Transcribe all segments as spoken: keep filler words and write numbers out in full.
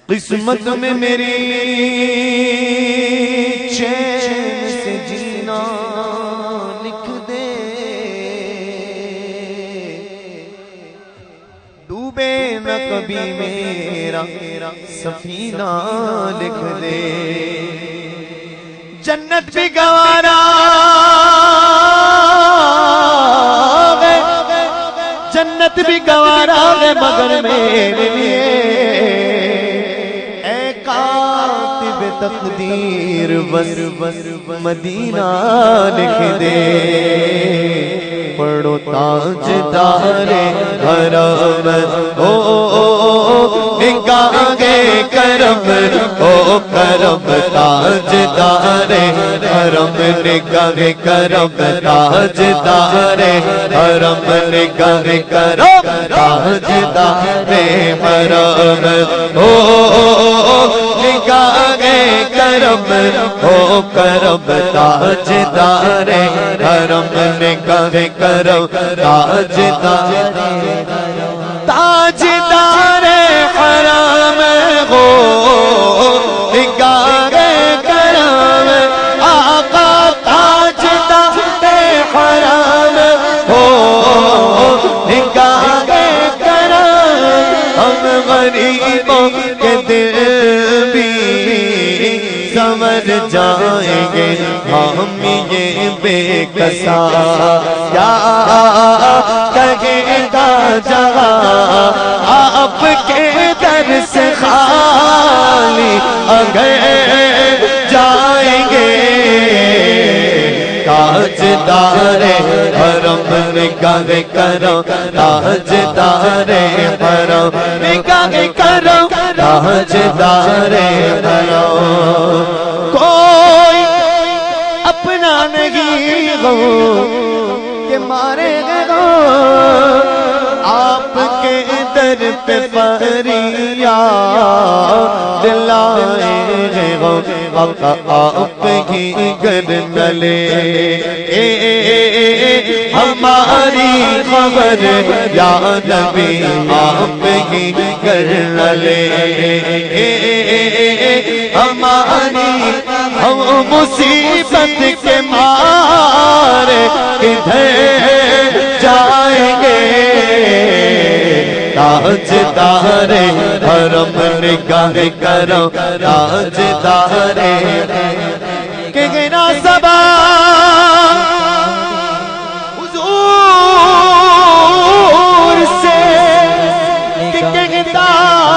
قسمت میں میری چین سے جینا لکھ دے، ڈوبے نہ کبھی میرا سفینہ لکھ دے، جنت بھی گوارا ہے، جنت بھی گوارا ہے مگر میرے لیے اے کاتب تقدیر بس مدینہ لکھ دے، پڑھو تاجدار حرم او نگاہ کرم او کرم تاجدار حرم نگاہ کرم تاجدار حرم نگاہ کرم تاجدار حرم او نگاہ کرم او کرم تاجدار حرم نگاہ کرم تاجدار تاجدار حرم ہو نگاہ کرم آقا تاجدار حرم ہو نگاہ کرم، ہم غریبوں کے دل بھی سمجھ جائیں گے، ہم یہ بے کسا کیا کہے گا جہاں آپ کے در سے خالی اگر جائیں گے، تاجدار حرم نگاہ کرو تاجدار حرم نگاہ کرو تاجدار حرم، کوئی اپنا نہیں ہو کہ مارے گا آپ کے در پہ فریاد لائے ہو، آپ ہی گر نہ لے ہماری خبر یا نبی، آپ ہی گر نہ لے ہماری، ہم مصیبت کے مارے کدھر جائیں گے، تاجدار حرم نگاہ کرو تاجدار کہ گنا سبا حضور سے کہ کہتا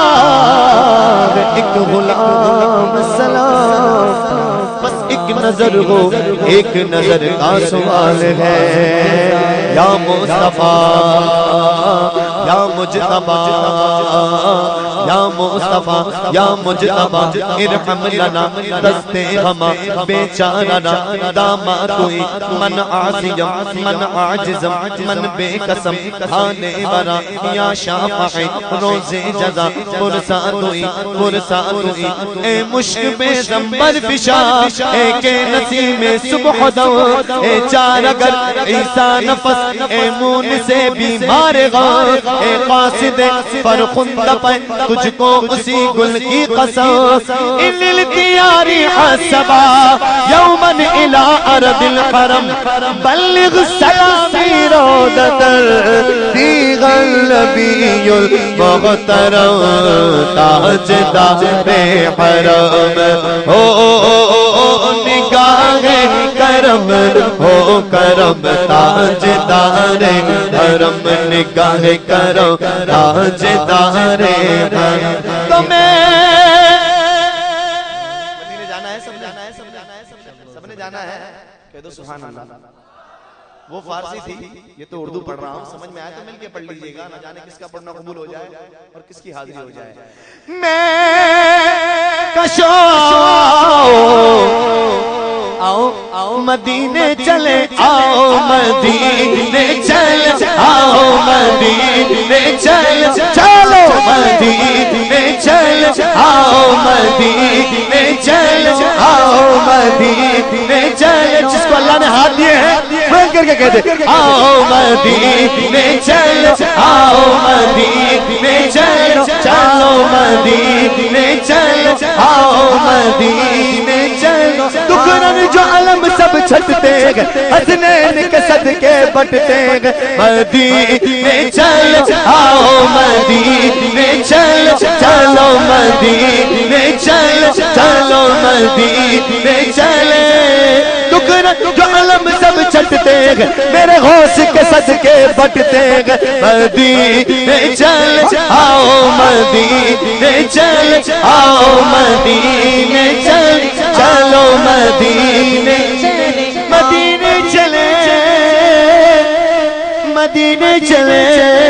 ایک غلام سلام، بس ایک نظر ہو، ایک نظر کا سوال ہے، یا مصطفیٰ یا مجتبیٰ یا مصطفیٰ یا مجتبیٰ ارحم لنا دستے ہما بیچارنا داماد کوئی من عاصیم من عاجزم من بے قسم کھانے برا یا شافعی روز جزا پرسا دوئی پرسا دوئی اے مشک بے زمبر فشا اے کے نسیم صبح دو اے چار اگر عیسیٰ نفس اے مون سے بیمار غار اے قاصد فرخندہ پہ تجھ کو اسی گل کی قسم ان التیاری حسبا یومن الى ارض الحرم بلغ سلامی رودتر دیغ النبی المغترم تاجدار حرم ہو نگاہ کرم ہو کرم تاجدار حرم نگاہ کرو تاجدار حرم، تو میں مدینے جانا ہے، سب جانا ہے، سب جانا ہے، سب نے جانا ہے، کہہ دو سبحان اللہ۔ وہ فارسی تھی، یہ تو اردو پڑھ رہا ہوں، سمجھ میں آیا تو مل کے پڑھ لیجئے گا، نہ جانے کس کا پڑھنا قبول ہو جائے اور کس کی حاضری ہو جائے۔ میں کشو آؤ آؤ مدینے چلے آؤ مدینے چل آؤ مدینے چل چلو مدینے چل آؤ مدینے چل آؤ مدینے چل، جس کو اللہ نے ہاتھ دیے ہیں پھینک کر کے کہتے آؤ مدینے چل آؤ مدینے چل چلو مدینے آؤ مدینے چلو دکھ رنج جو علم سب چھٹتے گئے حسنین کے صدقے بٹتے گئے مدینے چلو آؤ مدینے چلو چلو مدینے چلو چلو مدینے چلے دکھ رنج جو علم سب چھٹتے گئے میرے غوث کے صدقے بٹتے گئے مدینے چل آؤ مدینے چل آؤ مدینے چل چلو مدینے مدینے چلے مدینے چلے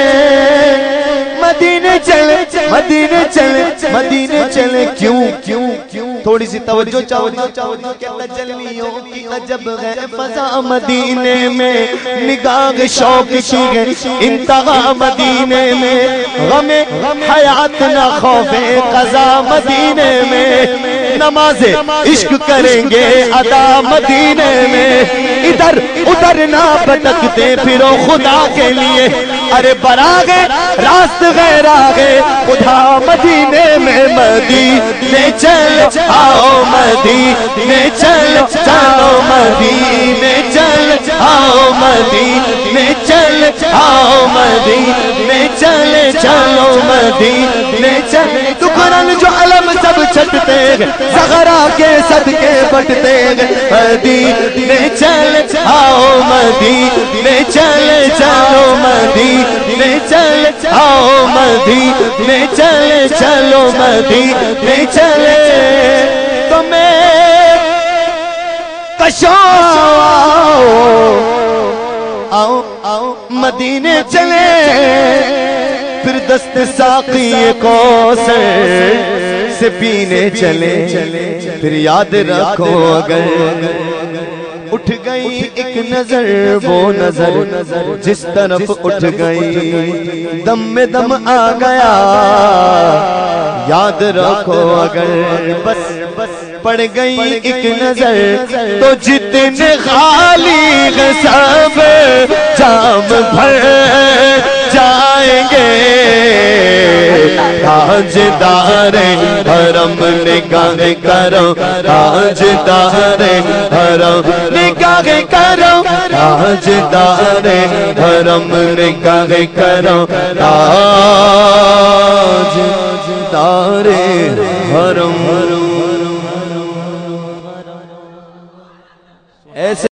مدینے چلے مدینے چلے مدینے چلے کیوں کیوں کیوں تھوڑی سی توجہ چاہو کہ تجلیوں کی عجب ہے فضا مدینے میں نگاہ شوق کی ہے انتہا مدینے میں غم حیات نہ خوف قضا مدینے میں نماز عشق کریں گے ادا مدینے میں ادھر ادھر نہ بھٹکتے پھرو خدا کے لیے ارے براغے راست غیر آگے خدا مدینے میں مدینے چل آؤ مدینے چل چلو مدینے چل آؤ مدینے چل آؤ مدینے چل چلو مدینے چل دکھرن جو علم سب چھٹتے گئے زغرا کے صدقے بٹتے گئے مدینے چل آؤ مدینے چل چلو مدینے چل آؤ مدینے چل چلو مدینے چلے تو میں کشو آؤ آؤ مدینے چلے پھر دست ساقی کوثر سے پینے چلے پھر یاد رکھو اگر اٹھ گئی ایک نظر وہ نظر جس طرف اٹھ گئی دم میں دم آ گیا یاد رکھو اگر بس پڑ گئی ایک نظر تو جتنے خالی سب جام بھر جائیں گے تاجدار حرم نگاہ کرو تاجدار حرم نگاہ کرو تاجدار حرم نگاہ کرو تاجدار حرم ایسے